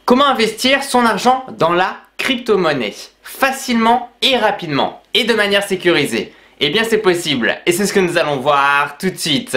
Comment investir son argent dans la crypto-monnaie facilement et rapidement et de manière sécurisée? Eh bien c'est possible et c'est ce que nous allons voir tout de suite.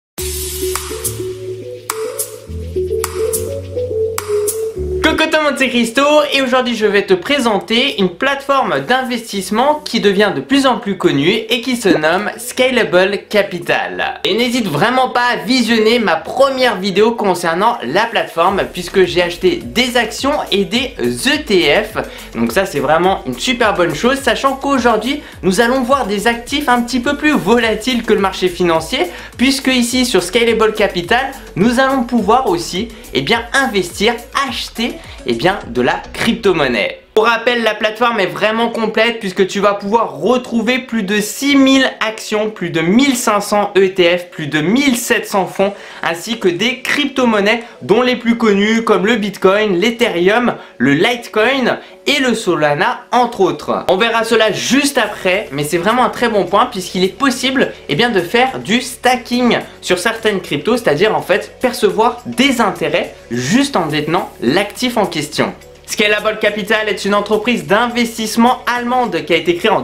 Coucou tout le monde, c'est Christo et aujourd'hui je vais te présenter une plateforme d'investissement qui devient de plus en plus connue et qui se nomme Scalable Capital. Et n'hésite vraiment pas à visionner ma première vidéo concernant la plateforme puisque j'ai acheté des actions et des ETF. Donc ça c'est vraiment une super bonne chose, sachant qu'aujourd'hui nous allons voir des actifs un petit peu plus volatiles que le marché financier, puisque ici sur Scalable Capital nous allons pouvoir aussi investir, acheter de la crypto-monnaie. Pour rappel, la plateforme est vraiment complète puisque tu vas pouvoir retrouver plus de 6000 actions, plus de 1500 ETF, plus de 1700 fonds ainsi que des crypto-monnaies dont les plus connues comme le Bitcoin, l'Ethereum, le Litecoin et le Solana entre autres. On verra cela juste après, mais c'est vraiment un très bon point puisqu'il est possible de faire du stacking sur certaines cryptos, c'est-à-dire en fait percevoir des intérêts juste en détenant l'actif en question. Scalable Capital est une entreprise d'investissement allemande qui a été créée en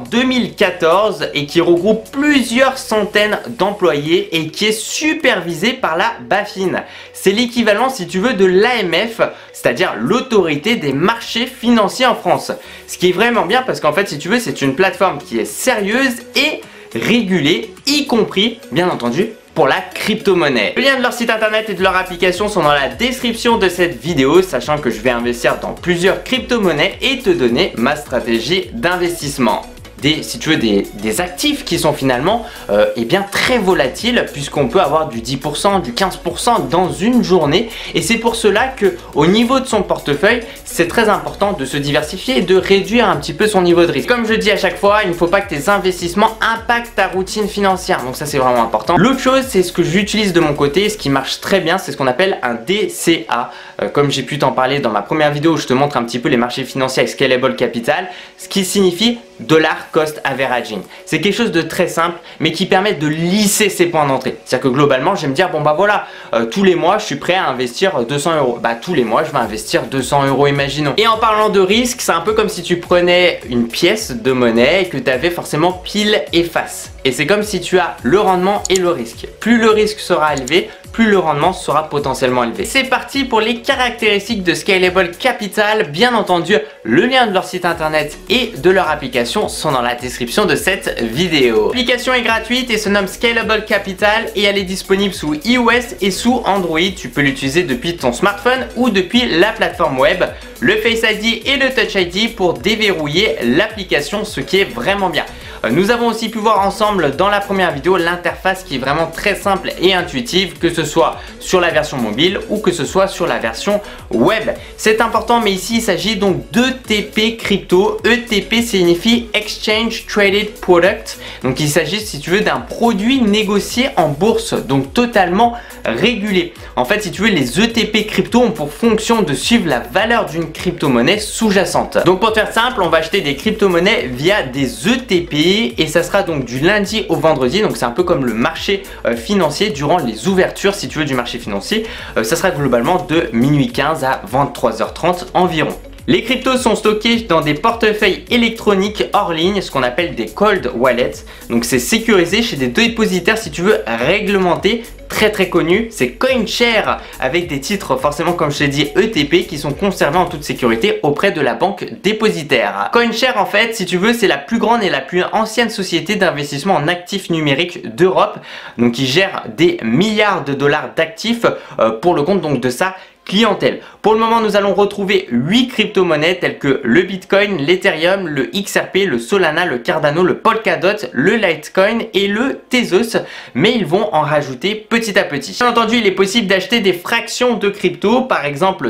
2014 et qui regroupe plusieurs centaines d'employés et qui est supervisée par la BaFin. C'est l'équivalent, si tu veux, de l'AMF, c'est-à-dire l'autorité des marchés financiers en France. Ce qui est vraiment bien parce qu'en fait, si tu veux, c'est une plateforme qui est sérieuse et régulée, y compris, bien entendu, pour la crypto-monnaie. Le lien de leur site internet et de leur application sont dans la description de cette vidéo, sachant que je vais investir dans plusieurs crypto-monnaies et te donner ma stratégie d'investissement. Si tu veux, des actifs qui sont finalement très volatiles puisqu'on peut avoir du 10%, du 15% dans une journée et c'est pour cela que au niveau de son portefeuille, c'est très important de se diversifier et de réduire un petit peu son niveau de risque. Comme je dis à chaque fois, il ne faut pas que tes investissements impactent ta routine financière, donc ça c'est vraiment important. L'autre chose, c'est ce que j'utilise de mon côté, ce qui marche très bien, c'est ce qu'on appelle un DCA. Comme j'ai pu t'en parler dans ma première vidéo où je te montre un petit peu les marchés financiers avec Scalable Capital, ce qui signifie Dollar Cost Averaging. C'est quelque chose de très simple mais qui permet de lisser ses points d'entrée. C'est-à-dire que globalement je vais me dire bon bah voilà, tous les mois je suis prêt à investir 200 euros. Bah tous les mois je vais investir 200 euros imaginons. Et en parlant de risque, c'est un peu comme si tu prenais une pièce de monnaie et que tu avais forcément pile et face. Et c'est comme si tu as le rendement et le risque. Plus le risque sera élevé, plus le rendement sera potentiellement élevé. C'est parti pour les caractéristiques de Scalable Capital. Bien entendu, le lien de leur site internet et de leur application sont dans la description de cette vidéo. L'application est gratuite et se nomme Scalable Capital et elle est disponible sous iOS et sous Android. Tu peux l'utiliser depuis ton smartphone ou depuis la plateforme web, le Face ID et le Touch ID pour déverrouiller l'application, ce qui est vraiment bien. Nous avons aussi pu voir ensemble dans la première vidéo l'interface qui est vraiment très simple et intuitive, que ce soit sur la version mobile ou que ce soit sur la version web. C'est important, mais ici il s'agit donc d'ETP crypto. ETP signifie Exchange Traded Product. Donc il s'agit, si tu veux, d'un produit négocié en bourse, donc totalement régulé. En fait, si tu veux, les ETP crypto ont pour fonction de suivre la valeur d'une crypto-monnaie sous-jacente. Donc pour faire simple, on va acheter des crypto-monnaies via des ETP et ça sera donc du lundi au vendredi. Donc c'est un peu comme le marché financier durant les ouvertures, si tu veux, du marché financier. Ça sera globalement de minuit 15 à 23h30 environ. Les cryptos sont stockés dans des portefeuilles électroniques hors ligne, ce qu'on appelle des cold wallets. Donc c'est sécurisé chez des dépositaires, si tu veux, réglementés, très connus. C'est CoinShare avec des titres forcément, comme je t'ai dit, ETP qui sont conservés en toute sécurité auprès de la banque dépositaire. CoinShare, en fait, si tu veux, c'est la plus grande et la plus ancienne société d'investissement en actifs numériques d'Europe. Donc il gère des milliards de dollars d'actifs pour le compte donc de sa clientèle. Pour le moment, nous allons retrouver 8 crypto-monnaies telles que le Bitcoin, l'Ethereum, le XRP, le Solana, le Cardano, le Polkadot, le Litecoin et le Tezos, mais ils vont en rajouter petit à petit. Bien entendu, il est possible d'acheter des fractions de crypto, par exemple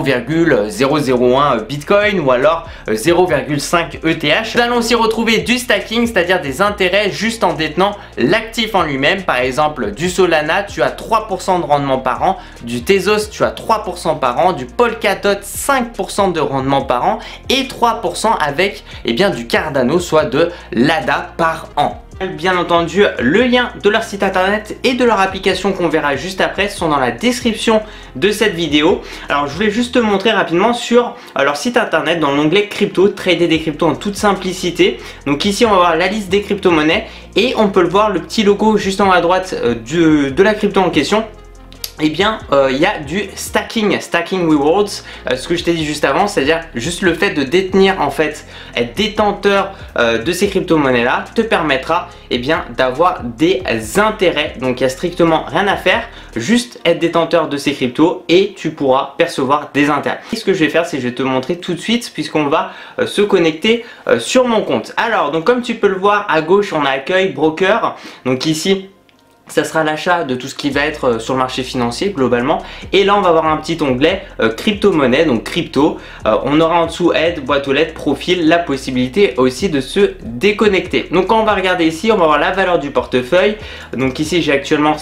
0,001 Bitcoin ou alors 0,5 ETH. Nous allons aussi retrouver du stacking, c'est-à-dire des intérêts juste en détenant l'actif en lui-même. Par exemple, du Solana, tu as 3% de rendement par an, du Tezos, tu as 3% par an, du Polkadot 5% de rendement par an et 3% avec du Cardano, soit de l'ADA par an. Bien entendu, le lien de leur site internet et de leur application qu'on verra juste après sont dans la description de cette vidéo. Alors je voulais juste te montrer rapidement sur leur site internet dans l'onglet crypto, trader des cryptos en toute simplicité. Donc ici on va voir la liste des crypto-monnaies et on peut le voir, le petit logo juste en haut à droite de la crypto en question. Eh bien, il y a du stacking rewards, ce que je t'ai dit juste avant, c'est-à-dire juste le fait de détenir, en fait, être détenteur de ces crypto-monnaies là te permettra eh bien d'avoir des intérêts. Donc il n'y a strictement rien à faire, juste être détenteur de ces cryptos et tu pourras percevoir des intérêts. Et ce que je vais faire, c'est que je vais te montrer tout de suite puisqu'on va se connecter sur mon compte. Alors, donc comme tu peux le voir à gauche, on a accueil, broker, donc ici ça sera l'achat de tout ce qui va être sur le marché financier globalement. Et là on va avoir un petit onglet crypto-monnaie, donc crypto. On aura en dessous aide, boîte aux lettres, profil, la possibilité aussi de se déconnecter. Donc quand on va regarder ici, on va voir la valeur du portefeuille. Donc ici j'ai actuellement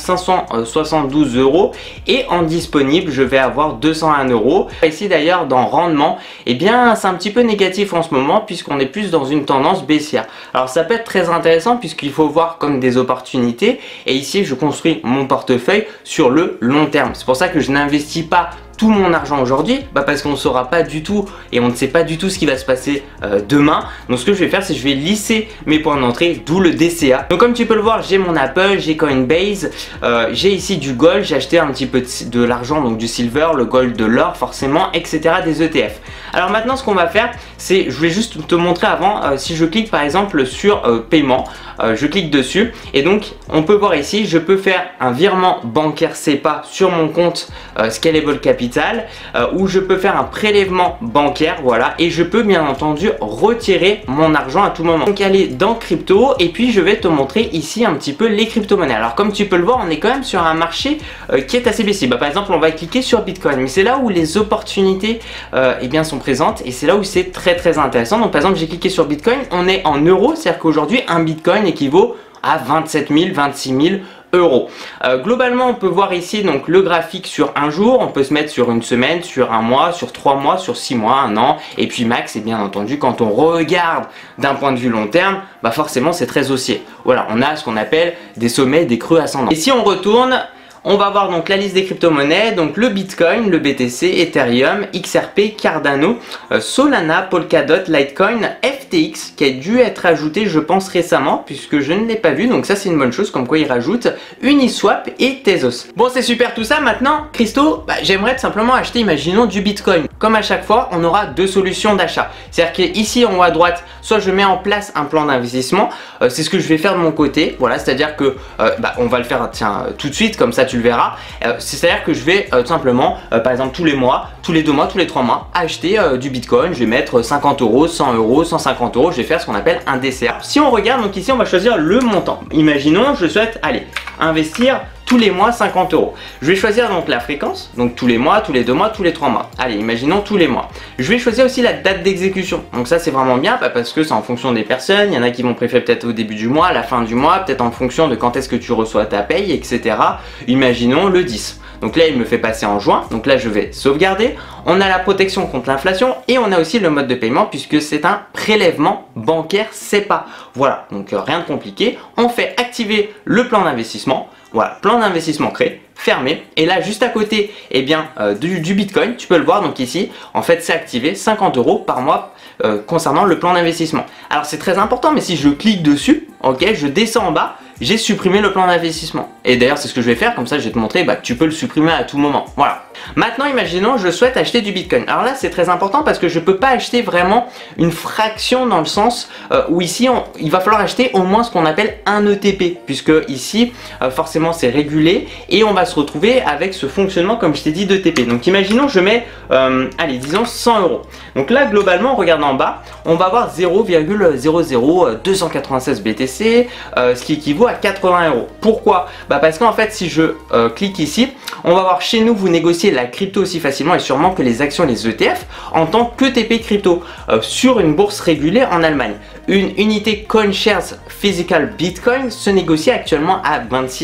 572 € et en disponible je vais avoir 201 €. Ici d'ailleurs dans rendement, eh bien c'est un petit peu négatif en ce moment puisqu'on est plus dans une tendance baissière. Alors ça peut être très intéressant puisqu'il faut voir comme des opportunités et ici je construis mon portefeuille sur le long terme. C'est pour ça que je n'investis pas tout mon argent aujourd'hui, parce qu'on ne saura pas du tout et on ne sait pas du tout ce qui va se passer demain. Donc ce que je vais faire, c'est que je vais lisser mes points d'entrée, d'où le DCA. Donc comme tu peux le voir, j'ai mon Apple, j'ai Coinbase, j'ai ici du gold, j'ai acheté un petit peu de l'argent, donc du silver, le gold, de l'or forcément, etc. des ETF. Alors maintenant ce qu'on va faire, c'est, je vais juste te montrer avant, si je clique par exemple sur paiement, je clique dessus et donc on peut voir ici, je peux faire un virement bancaire SEPA sur mon compte Scalable Capital où je peux faire un prélèvement bancaire, voilà, et je peux bien entendu retirer mon argent à tout moment. Donc aller dans crypto et puis je vais te montrer ici un petit peu les crypto-monnaies. Alors comme tu peux le voir, on est quand même sur un marché qui est assez baissier. Par exemple, on va cliquer sur Bitcoin, mais c'est là où les opportunités eh bien, sont présentes et c'est là où c'est très intéressant. Donc par exemple, j'ai cliqué sur Bitcoin, on est en euros, c'est-à-dire qu'aujourd'hui un Bitcoin équivaut à 27 000, 26 000 €. Globalement, on peut voir ici donc le graphique sur un jour, on peut se mettre sur une semaine, sur un mois, sur 3 mois, sur 6 mois, un an, et puis max, et bien entendu, quand on regarde d'un point de vue long terme, forcément c'est très haussier. Voilà, on a ce qu'on appelle des sommets, des creux ascendants. Et si on retourne, on va voir donc la liste des crypto-monnaies, donc le Bitcoin, le BTC, Ethereum, XRP, Cardano, Solana, Polkadot, Litecoin, FTX qui a dû être ajouté je pense récemment puisque je ne l'ai pas vu, donc ça c'est une bonne chose comme quoi ils rajoutent Uniswap et Tezos. Bon, c'est super tout ça. Maintenant Christo, j'aimerais tout simplement acheter, imaginons, du Bitcoin. Comme à chaque fois, on aura deux solutions d'achat. C'est-à-dire qu'ici en haut à droite, soit je mets en place un plan d'investissement, c'est ce que je vais faire de mon côté, voilà, c'est-à-dire que on va le faire tout de suite, comme ça tu le verras. C'est-à-dire que je vais tout simplement, par exemple tous les mois, tous les 2 mois, tous les 3 mois, acheter du Bitcoin. Je vais mettre 50 €, 100 €, 150 €, je vais faire ce qu'on appelle un DCA. Si on regarde, donc ici on va choisir le montant. Imaginons, je souhaite, allez, investir tous les mois 50 €. Je vais choisir donc la fréquence, donc tous les mois, tous les 2 mois, tous les 3 mois. Allez, imaginons tous les mois. Je vais choisir aussi la date d'exécution. Donc ça c'est vraiment bien parce que c'est en fonction des personnes. Il y en a qui vont préférer peut-être au début du mois, à la fin du mois, peut-être en fonction de quand est-ce que tu reçois ta paye, etc. Imaginons le 10. Donc là il me fait passer en juin, donc là je vais sauvegarder. On a la protection contre l'inflation et on a aussi le mode de paiement puisque c'est un prélèvement bancaire SEPA. Voilà, donc rien de compliqué. On fait activer le plan d'investissement. Voilà, plan d'investissement créé, fermé. Et là, juste à côté, eh bien, du Bitcoin, tu peux le voir. Donc ici, en fait, c'est activé 50 € par mois concernant le plan d'investissement. Alors c'est très important, mais si je clique dessus, ok, je descends en bas, j'ai supprimé le plan d'investissement. Et d'ailleurs, c'est ce que je vais faire, comme ça je vais te montrer que tu peux le supprimer à tout moment. Voilà. Maintenant, imaginons, je souhaite acheter du Bitcoin. Alors là, c'est très important parce que je ne peux pas acheter vraiment une fraction dans le sens où ici, il va falloir acheter au moins ce qu'on appelle un ETP. Puisque ici, forcément, c'est régulé et on va se retrouver avec ce fonctionnement, comme je t'ai dit, d'ETP. Donc imaginons, je mets, allez, disons 100 €. Donc là, globalement, en regardant en bas, on va avoir 0,00296 BTC, ce qui équivaut à 80 €. Pourquoi? Parce qu'en fait, si je clique ici, on va voir chez nous, vous négociez la crypto aussi facilement et sûrement que les actions et les ETF en tant qu'ETP crypto sur une bourse régulée en Allemagne. une unité CoinShares Physical Bitcoin se négocie actuellement à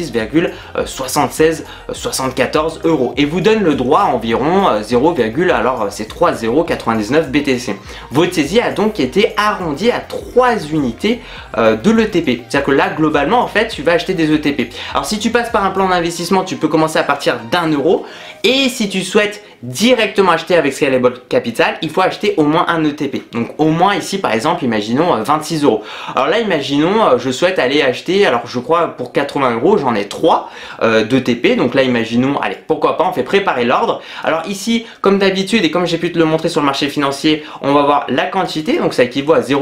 26,7674 € et vous donne le droit à environ 0, alors c'est 3,099 BTC. Votre saisie a donc été arrondie à 3 unités de l'ETP. C'est-à-dire que là, globalement, en fait, tu vas acheter des ETP. Alors, si tu passes par un plan d'investissement, tu peux commencer à partir d'1 €. Et si tu souhaites directement acheter avec Scalable Capital, il faut acheter au moins un ETP. Donc au moins ici par exemple, imaginons 26 €. Alors là, imaginons je souhaite aller acheter, alors je crois pour 80 €, j'en ai 3 d'ETP. Donc là, imaginons, allez, pourquoi pas, on fait préparer l'ordre. Alors ici, comme d'habitude et comme j'ai pu te le montrer sur le marché financier, on va voir la quantité, donc ça équivaut à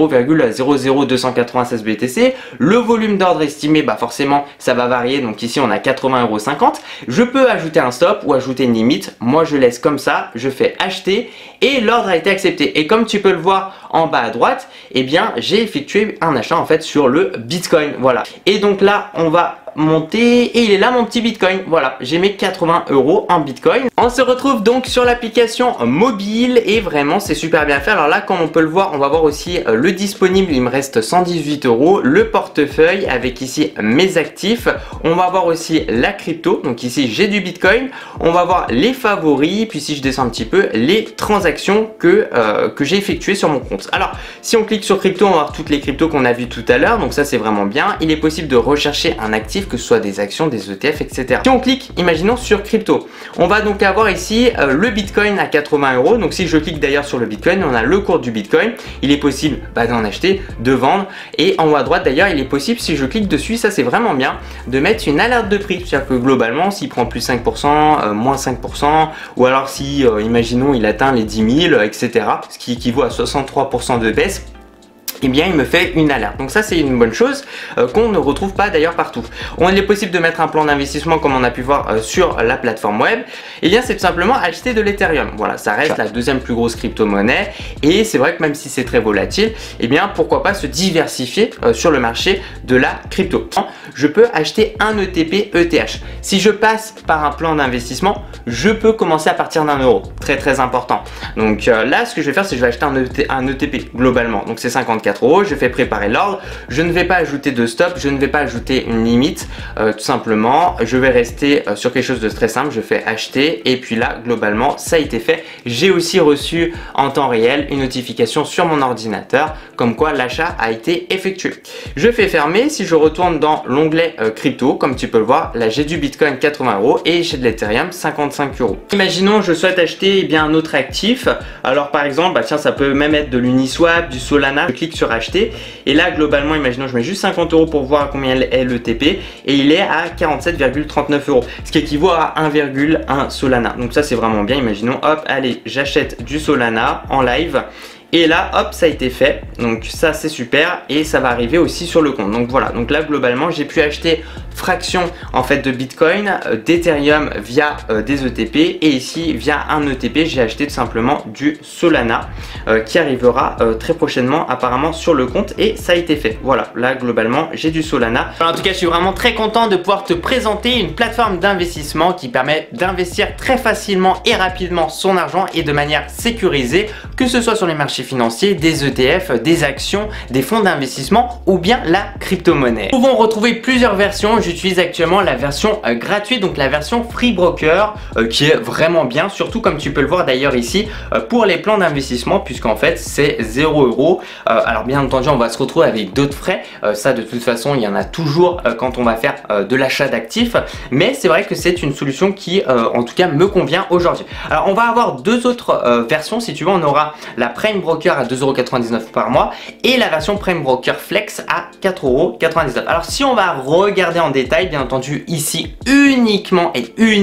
0,00296 BTC. Le volume d'ordre estimé, bah forcément, ça va varier. Donc ici, on a 80,50 €. Je peux ajouter un stop ou ajouter une limite. Moi, je laisse comme ça, je fais acheter et l'ordre a été accepté. Et comme tu peux le voir en bas à droite, eh bien j'ai effectué un achat en fait sur le Bitcoin. Voilà. Et donc là, on va monter et il est là mon petit Bitcoin. Voilà, j'ai mes 80 € en Bitcoin. On se retrouve donc sur l'application mobile et vraiment c'est super bien fait. Alors là, comme on peut le voir, on va voir aussi le disponible. Il me reste 118 €. Le portefeuille avec ici mes actifs. On va voir aussi la crypto. Donc ici j'ai du Bitcoin. On va voir les favoris. Puis si je descends un petit peu, les transactions que j'ai effectuées sur mon compte. Alors si on clique sur crypto, on va voir toutes les cryptos qu'on a vues tout à l'heure. Donc ça c'est vraiment bien. Il est possible de rechercher un actif, que ce soit des actions, des ETF, etc. Si on clique, imaginons sur crypto, on va donc avoir ici le Bitcoin à 80 €. Donc si je clique d'ailleurs sur le Bitcoin, on a le cours du Bitcoin. Il est possible d'en acheter, de vendre. Et en haut à droite d'ailleurs, il est possible, si je clique dessus, ça c'est vraiment bien, de mettre une alerte de prix. C'est-à-dire que globalement, s'il prend plus 5%, moins 5%, ou alors si, imaginons, il atteint les 10 000, etc., ce qui équivaut à 63% de baisse, eh bien il me fait une alerte. Donc ça c'est une bonne chose qu'on ne retrouve pas d'ailleurs partout. Il est possible de mettre un plan d'investissement comme on a pu voir sur la plateforme web. Eh bien c'est tout simplement acheter de l'Ethereum. Voilà, ça reste la deuxième plus grosse crypto-monnaie et c'est vrai que même si c'est très volatile, eh bien pourquoi pas se diversifier sur le marché de la crypto. Je peux acheter un ETP ETH. Si je passe par un plan d'investissement, je peux commencer à partir d'1 €. Très important. Donc là ce que je vais faire, c'est que je vais acheter un ETP globalement. Donc c'est 54 €, je fais préparer l'ordre, je ne vais pas ajouter de stop, je ne vais pas ajouter une limite, tout simplement, je vais rester sur quelque chose de très simple, je fais acheter et puis là, globalement, ça a été fait. J'ai aussi reçu en temps réel une notification sur mon ordinateur comme quoi l'achat a été effectué. Je fais fermer, si je retourne dans l'onglet crypto, comme tu peux le voir, là j'ai du Bitcoin 80 € et j'ai de l'Ethereum 55 €. Imaginons je souhaite acheter bien un autre actif, alors par exemple, tiens, ça peut même être de l'Uniswap, du Solana, je clique sur acheter et là globalement imaginons je mets juste 50 € pour voir combien est le TP et il est à 47,39 €, ce qui équivaut à 1,1 Solana. Donc ça c'est vraiment bien. Imaginons, hop, allez, j'achète du Solana en live. Et là, hop, ça a été fait. Donc ça, c'est super. Et ça va arriver aussi sur le compte. Donc voilà. Donc là, globalement, j'ai pu acheter fraction en fait de Bitcoin, d'Ethereum via des ETP. Et ici, via un ETP, j'ai acheté tout simplement du Solana qui arrivera très prochainement apparemment sur le compte. Et ça a été fait. Voilà. Là, globalement, j'ai du Solana. Alors, en tout cas, je suis vraiment très content de pouvoir te présenter une plateforme d'investissement qui permet d'investir très facilement et rapidement son argent et de manière sécurisée, que ce soit sur les marchés financiers, des ETF, des actions, des fonds d'investissement ou bien la crypto-monnaie. Nous pouvons retrouver plusieurs versions. J'utilise actuellement la version gratuite, donc la version Free Broker qui est vraiment bien, surtout comme tu peux le voir d'ailleurs ici pour les plans d'investissement, puisqu'en fait c'est 0 €. Alors bien entendu on va se retrouver avec d'autres frais, ça de toute façon il y en a toujours quand on va faire de l'achat d'actifs, mais c'est vrai que c'est une solution qui en tout cas me convient aujourd'hui. Alors on va avoir deux autres versions si tu veux. On aura la Prime Broker à 2,99 € par mois et la version Prime Broker Flex à 4,99 €. Alors si on va regarder en détail, bien entendu ici uniquement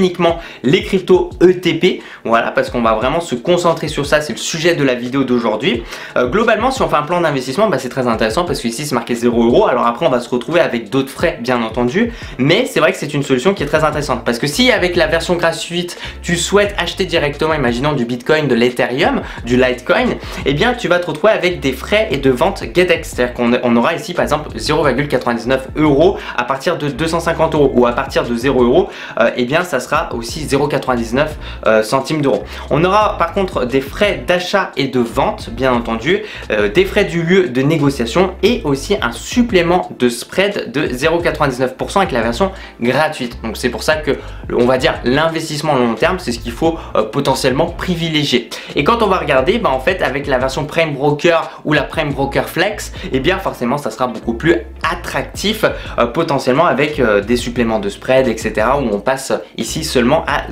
les cryptos ETP, voilà, parce qu'on va vraiment se concentrer sur ça, c'est le sujet de la vidéo d'aujourd'hui. Globalement si on fait un plan d'investissement, c'est très intéressant parce qu'ici c'est marqué 0 €. Alors après on va se retrouver avec d'autres frais bien entendu, mais c'est vrai que c'est une solution qui est très intéressante parce que si avec la version gratuite tu souhaites acheter directement, imaginons du Bitcoin, de l'Ethereum, du Litecoin, et bien tu vas te retrouver avec des frais et de vente Getex. C'est-à-dire qu'on aura ici par exemple 0,99 € à partir de 250 € ou à partir de 0 €, et bien ça sera aussi 0,99 centimes d'euros. On aura par contre des frais d'achat et de vente, bien entendu, des frais du lieu de négociation et aussi un supplément de spread de 0,99% avec la version gratuite. Donc c'est pour ça que on va dire l'investissement long terme, c'est ce qu'il faut potentiellement privilégier. Et quand on va regarder, en fait avec la version Prime Broker ou la Prime Broker Flex, et bien forcément ça sera beaucoup plus attractif potentiellement avec des suppléments de spread, etc. où on passe ici seulement à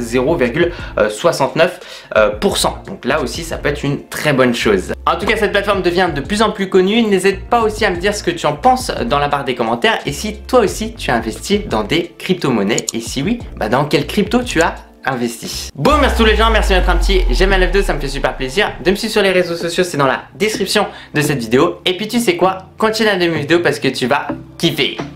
0,69%. Donc là aussi ça peut être une très bonne chose. En tout cas cette plateforme devient de plus en plus connue. N'hésite pas aussi à me dire ce que tu en penses dans la barre des commentaires et si toi aussi tu as investi dans des crypto-monnaies et si oui, dans quelle crypto tu as investi. Bon, merci tous les gens, merci de mettre un petit j'aime à la vidéo, ça me fait super plaisir. De me suivre sur les réseaux sociaux, c'est dans la description de cette vidéo. Et puis tu sais quoi, continue à aimer mes vidéos parce que tu vas kiffer.